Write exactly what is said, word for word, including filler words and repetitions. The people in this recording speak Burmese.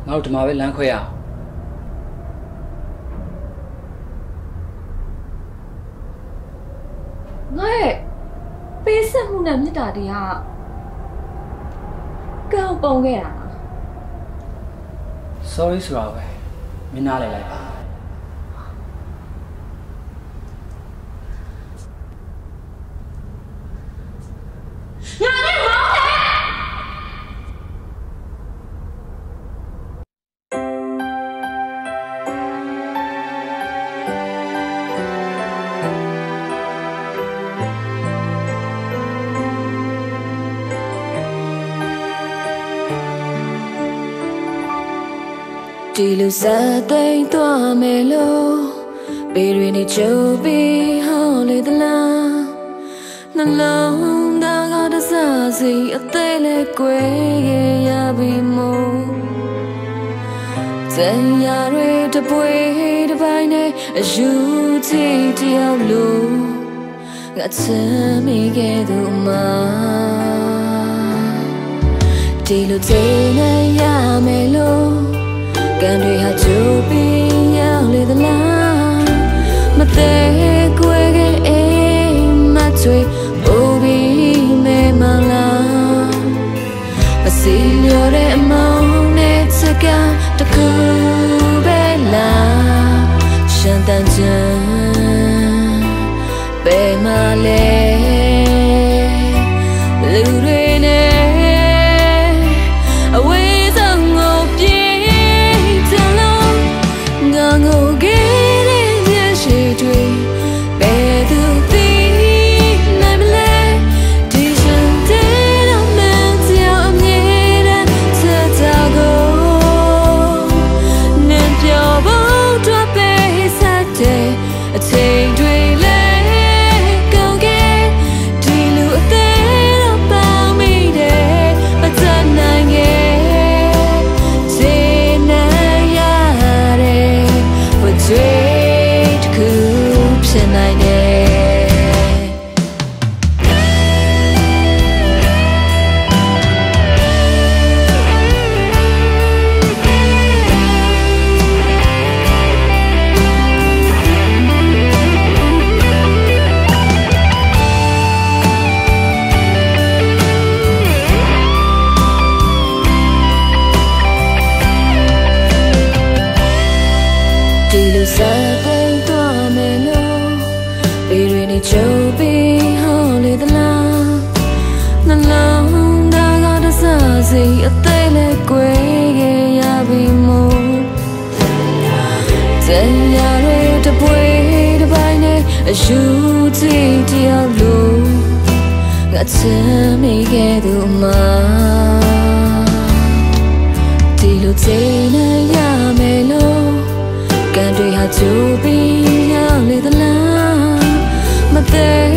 ငါတို့ဒီမှာပဲလမ်းခွဲရအောင်ငါရဲ့ပေးဆက်မှုနဲ့မြစ်တာတွေကကောက်ပုံခဲ့တာ sorry ဆိုတော့ပဲမင်းနားလည်လိုက်ပါဒီလိုစတဲ့သွားမယ်လို့ပေတွေနဲ့ချုပ်ပြီးဟောလေသလားနှလုံးသားကတစားစီအသေးလေးကွယ်ရပြီမို့ဇန်ရတွေတပွေတပိုင်းနဲ့အယူချီတယောက်လို့ငါချမ်းမိခဲ့သူမှာဒီလိုချိန်နဲ့ရမယ်လို့ကန်တွေဟာကြိုးပြီးရောက်လေသလားမသေးကွယ်ခဲ့အိမ်မချွေဘူပြီးမဲမလားမစီလျော်တဲ့အမောင်းနဲ့စကားတခုပဲလားရှန်တန်ချမ်းပဲမလဲလူတွေနဲ့အဝေးဆုံးကိုပြေးငိုခဲ့တဲ့ညရှိတွေဘယ်သူသိနိုင်မလဲဒီရှင်တဲ့တော့မင်းကြောင့်အမြဲတမ်းဆက်တာကိုနင်ပြောဖို့တော့ပေးဆက်တဲ့အချိန်တွေလဲကောင်းခဲ့ဒီလူအသေးတော့ပေါင်းမိတယ်မတတ်နိုင်ခဲ့Straight coops and I know ချုပ်ပြီးဟောလေသလားနှလုံးသားကတစားစီအသေးလေးကွယ်ခဲ့ရပြီမို့ဇန်ရတွေတပွေတပိုင်းနဲ့အယူချီတယောက်လို့ငါချမ်းမိခဲ့သူမှာဒီလိုချိန်နဲ့ရမယ်လို့ကန်တွေဟာကြိုးပြီးရောက်လေသလားမသေး